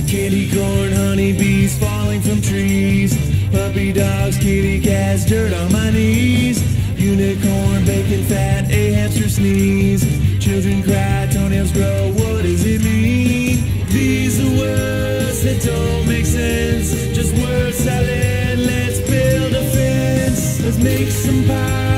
Candy corn, honeybees falling from trees. Puppy dogs, kitty cats, dirt on my knees. Unicorn, bacon fat, a hamster sneeze. Children cry, toenails grow, what does it mean? These are words that don't make sense. Just words salad, let's build a fence. Let's make some pie.